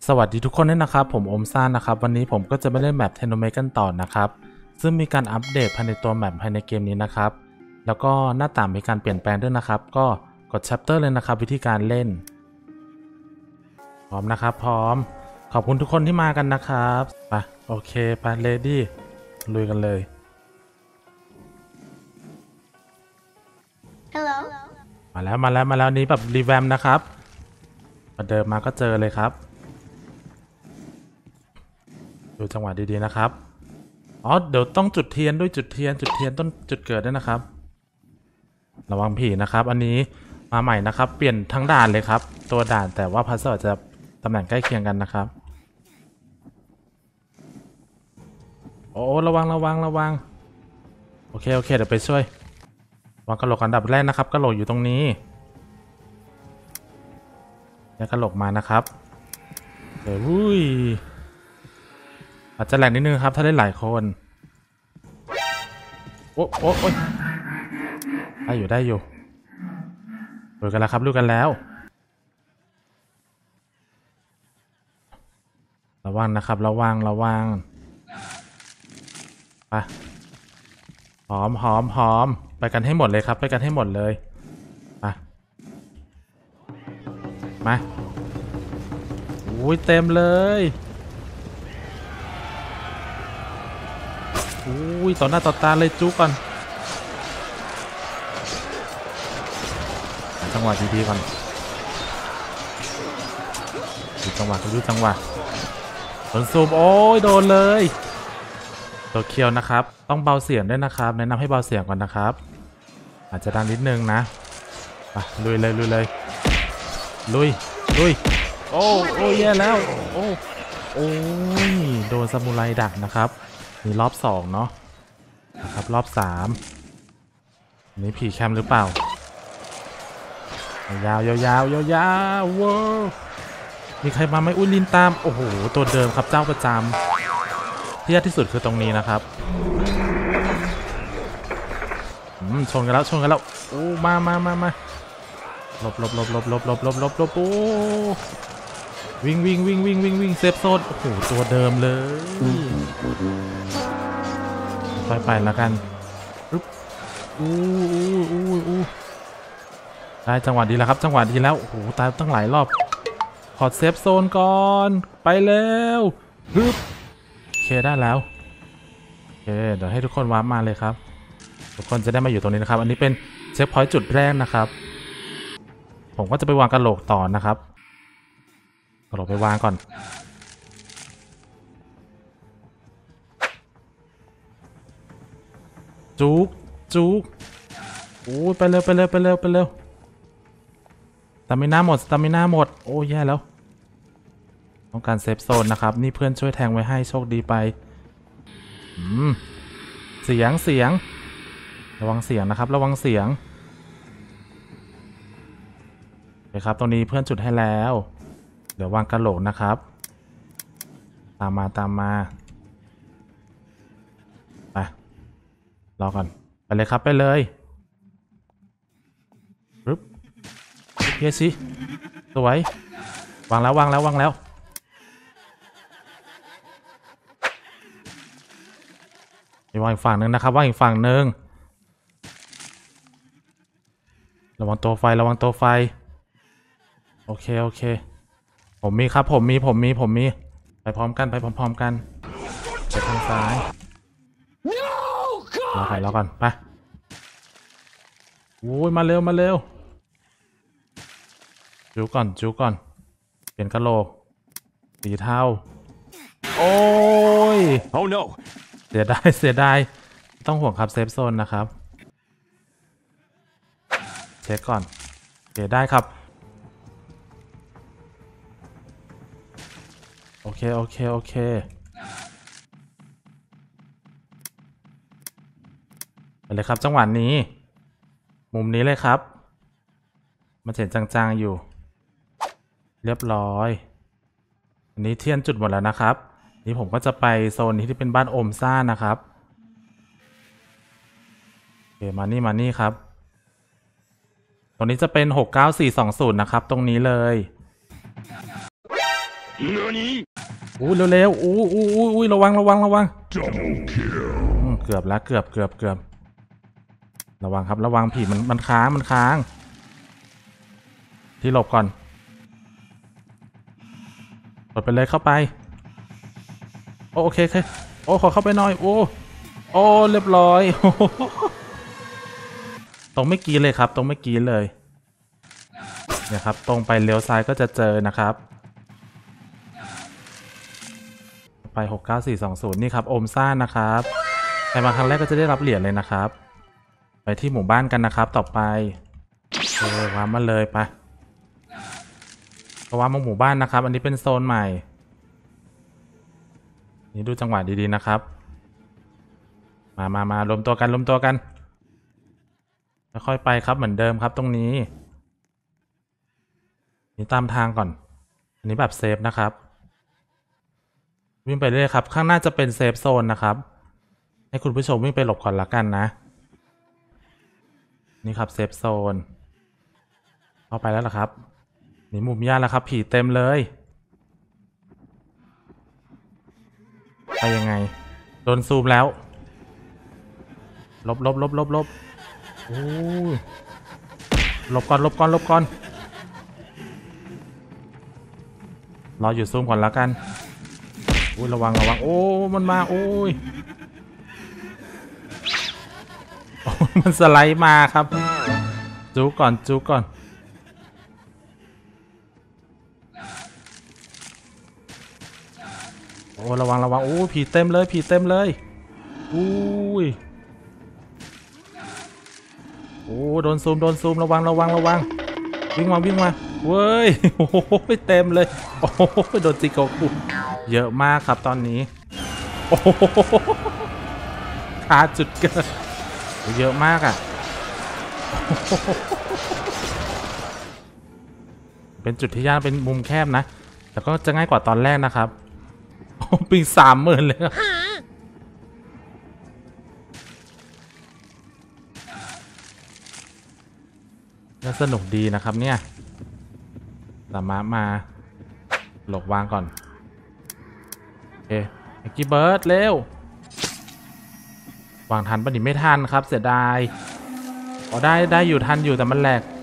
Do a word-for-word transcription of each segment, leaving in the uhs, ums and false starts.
สวัสดีทุกคนด้วยนะครับผมโอมซ่านะครับวันนี้ผมก็จะมาเล่นแมปเทโนเมกันต่อนะครับซึ่งมีการอัปเดตภายในตัวแมปภายในเกมนี้นะครับแล้วก็หน้าต่างมีการเปลี่ยนแปลงด้วยนะครับก็กด chapter เลยนะครับวิธีการเล่นพร้อมนะครับพร้อมขอบคุณทุกคนที่มากันนะครับไปโอเคไปเลดี้ลุยกันเลย Hello มาแล้วมาแล้วมาแล้วนี้แบบรีแวมนะครับมาเดิมมาก็เจอเลยครับดูจังหวะดีๆนะครับอ๋อเดี๋ยวต้องจุดเทียนด้วยจุดเทียนจุดเทียนต้นจุดเกิดด้วยนะครับระวังผีนะครับอันนี้มาใหม่นะครับเปลี่ยนทั้งด่านเลยครับตัวด่านแต่ว่าพัซเซิลจะตำแหน่งใกล้เคียงกันนะครับโอ้ระวังระวังระวังโอเคโอเคเดี๋ยวไปช่วยวางกระโหลกอันดับแรกนะครับกระโหลกอยู่ตรงนี้แล้วกระโหลกมานะครับเดี๋ยววุ้ยอาจจะแหลกนิดนึงครับถ้าได้หลายคนโอ้โอ้โอ้ยได้อยู่ได้อยู่ดูกันแล้วครับดูกันแล้วระวังนะครับระวังระวังไปหอมหอมหอมไปกันให้หมดเลยครับไปกันให้หมดเลยไปมาอุ้ยเต็มเลยอุ้ยต่อหน้าต่อตาเลยจุ๊กก่อนจังหวะดีๆก่อนดูจังหวะดูจังหวะโดนซูมโอ้ยโดนเลยตัวเคียวนะครับต้องเบาเสียงด้วยนะครับแนะนำให้เบาเสียงก่อนนะครับอาจจะดังนิดนึงนะไปลุยเลยลุยเลยลุยลุยโอ้โอ้แย่แล้วโอ้โอ้ยโดนซามูไรดักนะครับนี่รอบสองเนาะนะครับรอบสามนี่ผีแคมหรือเปล่ายาวยาวยาวยาวยาวว้าวมีใครมาไหมอุ้ยลินตามโอ้โหตัวเดิมครับเจ้าประจำที่ยากที่สุดคือตรงนี้นะครับชนกันแล้วชนกันแล้วโอ้มามามามาหลบหลบหลบหลบหลบหลบหลบหลบหลบโอ้วิ่งวิ่งวิ่งวิ่งวิ่งวิ่งเซฟโซนโอ้โหตัวเดิมเลยไปไปแล้วกันปึ๊บอู้อู้อู้อู้ได้จังหวะดีแล้วครับจังหวะดีแล้วโอ้โหตายตั้งหลายรอบขอเซฟโซนก่อนไปแล้วปึ๊บโอเคได้แล้วโอเคเดี๋ยวให้ทุกคนวาร์ปมาเลยครับทุกคนจะได้มาอยู่ตรงนี้นะครับอันนี้เป็นเช็คพอยต์จุดแรกนะครับผมก็จะไปวางกระโหลกต่อนะครับกระโหลกไปวางก่อนจุกจุกโอ้ไปเร็วไปเร็วไปเร็วไปเร็วสตามิน่าหมดสตามิน่าหมดโอ้แย่แล้วต้องการเซฟโซนนะครับนี่เพื่อนช่วยแทงไว้ให้โชคดีไปอืมเสียงเสียงระวังเสียงนะครับระวังเสียงโอเคครับตรงนี้เพื่อนจุดให้แล้วเดี๋ยววางกระโหลกนะครับตามมาตามมาไปรอก่อนไปเลยครับไปเลยปึ๊บเฮียสิสวยวางแล้ววางแล้ววางแล้วไปวางอีกฝั่งหนึ่งนะครับวางอีกฝั่งหนึ่งระวังตัวไฟระวังตัวไฟโอเคโอเคผมมีครับผมมีผมมีผมมีไปพร้อมกันไปพร้อมๆกันไปทางซ้ายรอก่อนรอก่อนไปโอ้ยมาเร็วมาเร็วจูก่อนจูก่อนเปลี่ยนกะโหลกสีเทาโอ้ย Oh no เสียดายเสียดายต้องห่วงครับเซฟโซนนะครับเช็คก่อนเสียได้ครับโอเคโอเคโอเคไปเลยครับจังหวะนี้มุมนี้เลยครับมันเห็นจางๆอยู่เรียบร้อยอันนี้เทียนจุดหมดแล้วนะครับนี่ผมก็จะไปโซนนี้ที่เป็นบ้านโอมซ่านะครับโอเคมานี่มานี่ครับตรงนี้จะเป็นหกเก้าสี่สองศูนย์นะครับตรงนี้เลยอู้เร็วๆอู้อู้อู้อู้ระวังระวังระวังเกือบแล้วเกือบเกือบเกือบระวังครับระวังผีมันมันค้างมันค้างที่หลบก่อนกดไปเลยเข้าไปโอโอเคโอเคโอ้ขอเข้าไปหน่อยโอ้โอ้เรียบร้อยตรงไม่กี้เลยครับตรงไม่กี้เลยเนี่ยครับตรงไปเลี้ยวซ้ายก็จะเจอนะครับไปหกเก้าสี่สองศูนย์นี่ครับโอมซ่านะครับใครมาครั้งแรกก็จะได้รับเหรียญเลยนะครับไปที่หมู่บ้านกันนะครับต่อไปเออวางมาเลยไปวางมาหมู่บ้านนะครับอันนี้เป็นโซนใหม่นี่ดูจังหวะดีๆนะครับมามามารวมตัวกันรวมตัวกันค่อยๆไปครับเหมือนเดิมครับตรงนี้นี่ตามทางก่อนอันนี้แบบเซฟนะครับวิ่งไปเรื่อยครับข้างหน้าจะเป็นเซฟโซนนะครับให้คุณผู้ชมวิ่งไปหลบก่อนละกันนะนี่ครับเซฟโซนเข้าไปแล้วล่ะครับนี่มุมย่าแล้วครับผีเต็มเลยไปยังไงโดนซูมแล้วลบลบลบลบลบโอ้หลบก่อนหลบก่อนหลบก่อนรออยู่ซูมก่อนแล้วกันอุ้ยระวังระวังโอ้มันมาโอ้ยมันสไลด์มาครับจูก่อนจูก่อนโอ้ระวังระวังโอ้ผีเต็มเลยผีเต็มเลยอุ้ยโอ้โดนซูมโดนซูมระวังระวังระวังวิ่งมาวิ่งมาเว้ยโอ้โหเต็มเลยโอ้โหโดนจิโกกุเยอะมากครับตอนนี้โอ้โหขาจุดเกินเยอะมากอ่ะเป็นจุดที่ยากเป็นมุมแคบนะแต่ก็จะง่ายกว่าตอนแรกนะครับปิงสามหมื่นเลยน่าสนุกดีนะครับเนี่ยสามารถมาหลบวางก่อนโอเคเอ็กกี้เบิร์ดเร็ววางทันปะนี่ไม่ทันครับเสียดายอ๋อได้ได้อยู่ทันอยู่แต่มันแหลก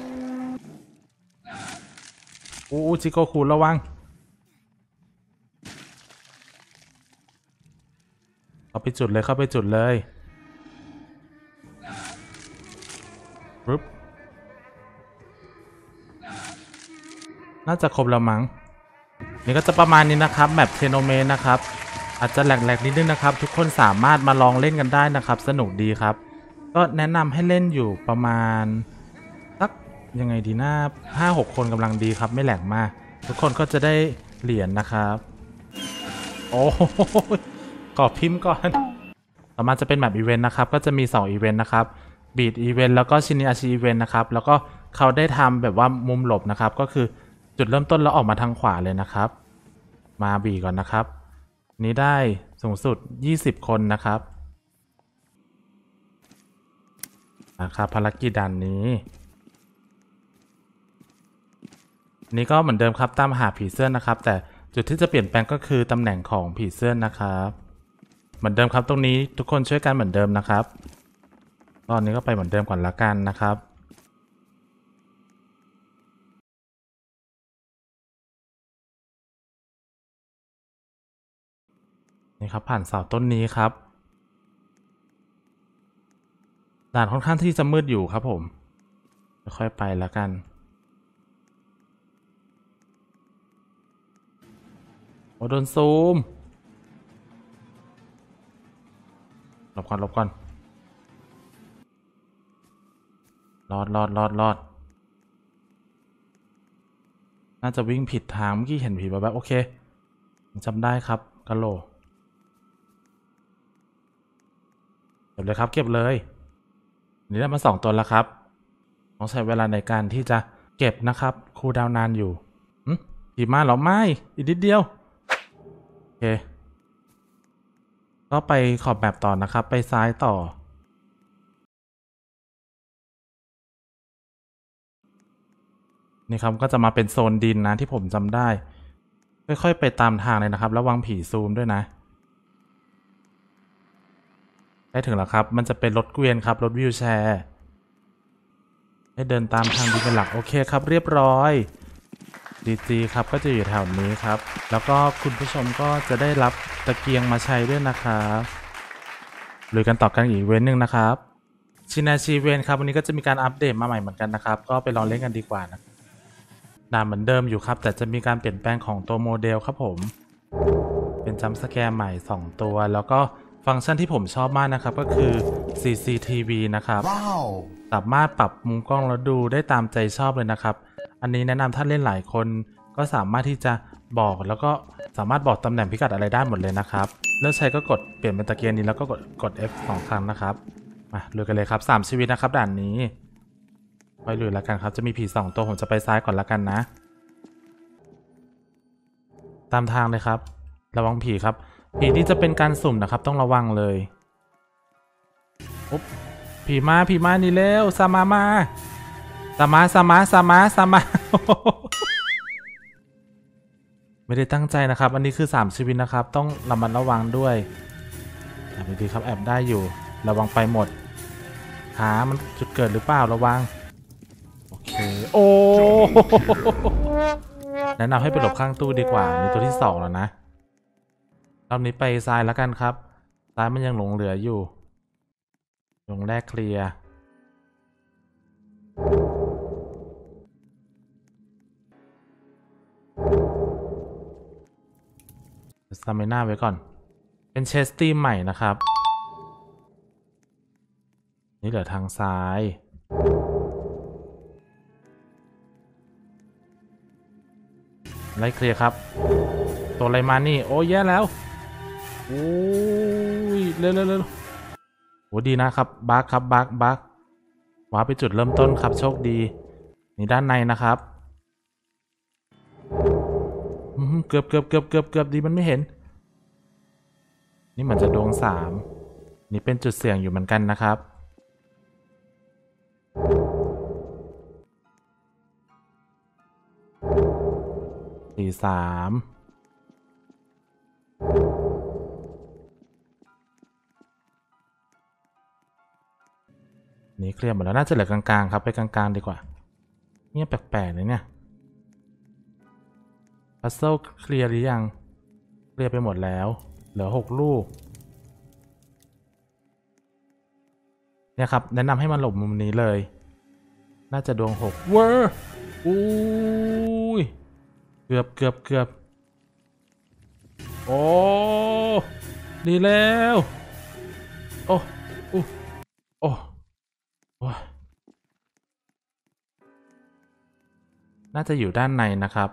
อู้จิโกคูระวังเข้าไปจุดเลยเข้าไปจุดเลยปึ๊บน่าจะครบแล้วมั้งนี่ก็จะประมาณนี้นะครับแมปเทโนเมนนะครับอาจจะแหลกๆนิดนึงนะครับทุกคนสามารถมาลองเล่นกันได้นะครับสนุกดีครับก็แนะนำให้เล่นอยู่ประมาณสักยังไงดีหน้าห้าหกคนกำลังดีครับไม่แหลกมากทุกคนก็จะได้เหรียญนะครับโอ้กรอบพิมพ์ก่อนต่อมาจะเป็นแมปอีเวนต์นะครับก็จะมีสองอีเวนต์นะครับบีดอีเวนต์แล้วก็ชินิอาชิอีเวนต์นะครับแล้วก็เขาได้ทำแบบว่ามุมหลบนะครับก็คือจุดเริ่มต้นแล้วออกมาทางขวาเลยนะครับมาบีก่อนนะครับนี้ได้สูงสุดยี่สิบคนนะครับนะครับภารกิจด่านนี้นี่ก็เหมือนเดิมครับตามหาผีเสื้อนะครับแต่จุดที่จะเปลี่ยนแปลงก็คือตำแหน่งของผีเสื้อนะครับเหมือนเดิมครับตรงนี้ทุกคนช่วยกันเหมือนเดิมนะครับตอนนี้ก็ไปเหมือนเดิมก่อนละกันนะครับนี่ครับผ่านเสาต้นนี้ครับด่านค่อนข้างที่จะมืดอยู่ครับผมค่อยๆไปแล้วกันโอ้โดนซูมหลบก่อนหลบก่อนรอดรอดรอดรอดน่าจะวิ่งผิดทางเมื่อกี้เห็นผีแบบแบบโอเคจำได้ครับกะโหลเก็บเลยครับเก็บเลยนี่ได้มาสองตัวแล้วครับต้องใช้เวลาในการที่จะเก็บนะครับคูลดาวน์นานอยู่ผีมาหรอไม่อีกนิดเดียวโอเคก็ไปขอบแบบต่อนะครับไปซ้ายต่อนี่ครับก็จะมาเป็นโซนดินนะที่ผมจำได้ค่อยๆไปตามทางเลยนะครับระวังผีซูมด้วยนะได้ถึงแล้วครับมันจะเป็นรถเกวียนครับรถวิวแชร์ให้เดินตามทางดีเป็นหลักโอเคครับเรียบร้อยดีจีครับก็จะอยู่แถวนี้ครับแล้วก็คุณผู้ชมก็จะได้รับตะเกียงมาใช้ด้วยนะครับลุยกันต่อกันอีกเว้นหนึ่งนะครับชินาชีเวนครับวันนี้ก็จะมีการอัปเดตมาใหม่เหมือนกันนะครับก็ไปลองเล่นกันดีกว่านะด่านเหมือนเดิมอยู่ครับแต่จะมีการเปลี่ยนแปลงของตัวโมเดลครับผมเป็นจัมป์สแกร์ใหม่สองตัวแล้วก็ฟังก์ชันที่ผมชอบมากนะครับก็คือ ซี ซี ที วี นะครับ wow. สามารถปรับมุมกล้องแล้วดูได้ตามใจชอบเลยนะครับอันนี้แนะนำถ้าเล่นหลายคนก็สามารถที่จะบอกแล้วก็สามารถบอกตำแหน่งพิกัดอะไรได้หมดเลยนะครับเลือกใช้ก็กดเปลี่ยนเป็นตะเกียงนี้แล้วก็กดกด F สองครั้งนะครับมาลุยกันเลยครับสามชีวิตนะครับด่านนี้ไปลุยแล้วกันครับจะมีผีสองตัวผมจะไปซ้ายก่อนละกันนะตามทางเลยครับระวังผีครับผีที่จะเป็นการสุ่มนะครับต้องระวังเลยอุ๊บผีมาผีมานี่เร็วซามามาซามาซามาซามาซามาไม่ได้ตั้งใจนะครับอันนี้คือสามชีวิตนะครับต้องระมัดระวังด้วยแอบดีครับแอบได้อยู่ระวังไปหมดหามันจุดเกิดหรือเปล่าระวังโอเคโอ้แนะนำให้ไปหลบข้างตู้ดีกว่านี่ตัวที่สองแล้วนะรอบนี้ไปซ้ายแล้วกันครับซ้ายมันยังหลงเหลืออยู่ลงแรกเคลียร์สตามิน่าไว้ก่อนเป็นเชสตีมใหม่นะครับนี่เหลือทางซ้ายไล่เคลียร์ครับตัวอะไรมานี่โอ้แย่แล้วโอ้ยเร็วเร็วเร็วโอ้ดีนะครับบักครับบักบักว้าไปจุดเริ่มต้นครับโชคดีนี่ด้านในนะครับเกือบเกือบเกือบเกือบเกือบดีมันไม่เห็นนี่เหมือนจะดวงสามนี่เป็นจุดเสี่ยงอยู่เหมือนกันนะครับสี่สามนี่เคลียร์หมดแล้วน่าจะเหลือกลางๆครับไปกลางๆดีกว่าเนี่ยแปลกๆเลยเนี่ยพัซเซิลเคลียร์หรือยังเคลียร์ไปหมดแล้วเหลือหกลูกเนี่ยครับแนะนำให้มันหลบมุมนี้เลยน่าจะดวงหกเวอร์อุ้ยเกือบเกือบเกือบโอ้ดีแล้วโอ้โอ้โอ้น่าจะอยู่ด้านในนะครับ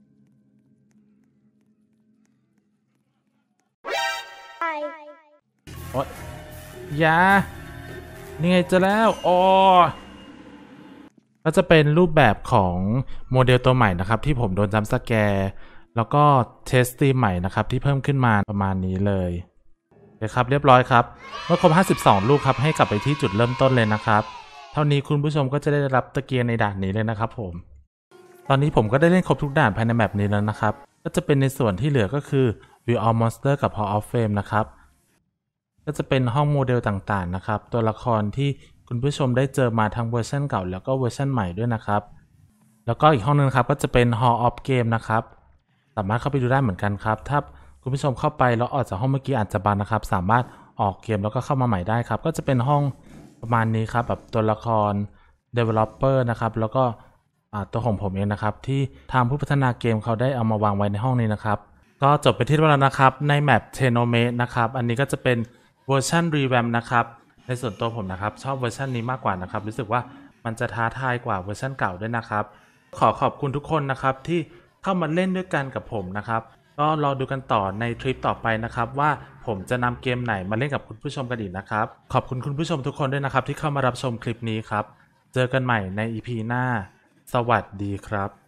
โอ้ยยานี่ไงเจอแล้วอ๋อก็จะเป็นรูปแบบของโมเดลตัวใหม่นะครับที่ผมโดนจัมป์สแกร์แล้วก็เทสตีใหม่นะครับที่เพิ่มขึ้นมาประมาณนี้เลยโอเคครับเรียบร้อยครับเมื่อครบห้าสิบสองลูกครับให้กลับไปที่จุดเริ่มต้นเลยนะครับเท่านี้คุณผู้ชมก็จะได้รับตะเกียงในด่านนี้เลยนะครับผมตอนนี้ผมก็ได้เล่นครบทุกด่านภายในแมปนี้แล้วนะครับก็จะเป็นในส่วนที่เหลือก็คือ View All Monster กับ Hall of Fame นะครับก็จะเป็นห้องโมเดลต่างๆนะครับตัวละครที่คุณผู้ชมได้เจอมาทั้งเวอร์ชันเก่าแล้วก็เวอร์ชันใหม่ด้วยนะครับแล้วก็อีกห้องนึงครับก็จะเป็น Hall of Game นะครับสามารถเข้าไปดูได้เหมือนกันครับถ้าคุณผู้ชมเข้าไปแล้วออกจากห้องเมื่อกี้อาจจะบันนะครับสามารถออกเกมแล้วก็เข้ามาใหม่ได้ครับก็จะเป็นห้องประมาณนี้ครับแบบตัวละคร Developer นะครับแล้วก็ตัวของผมเองนะครับที่ทางผู้พัฒนาเกมเขาได้เอามาวางไว้ในห้องนี้นะครับก็จบไปที่เรียบร้อยแล้วนะครับในแมป Tenement นะครับอันนี้ก็จะเป็นเวอร์ชันรีแวมนะครับในส่วนตัวผมนะครับชอบเวอร์ชันนี้มากกว่านะครับรู้สึกว่ามันจะท้าทายกว่าเวอร์ชันเก่าด้วยนะครับขอขอบคุณทุกคนนะครับที่เข้ามาเล่นด้วยกันกับผมนะครับก็รอดูกันต่อในทริปต่อไปนะครับว่าผมจะนำเกมไหนมาเล่นกับคุณผู้ชมกันอีกนะครับขอบคุณคุณผู้ชมทุกคนด้วยนะครับที่เข้ามารับชมคลิปนี้ครับเจอกันใหม่ใน อี พี หน้าสวัสดีครับ